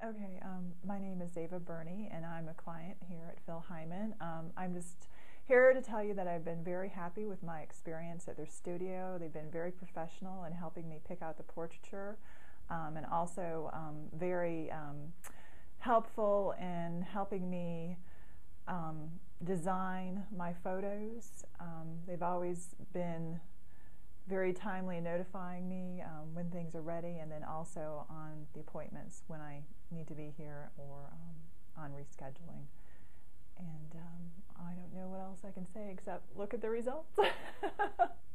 Okay, my name is Ava Burney, and I'm a client here at Phil Hyman. I'm just here to tell you that I've been very happy with my experience at their studio. They've been very professional in helping me pick out the portraiture, and also very helpful in helping me design my photos. They've always been very timely notifying me when things are ready, and then also on the appointments when I need to be here or on rescheduling. And I don't know what else I can say except look at the results.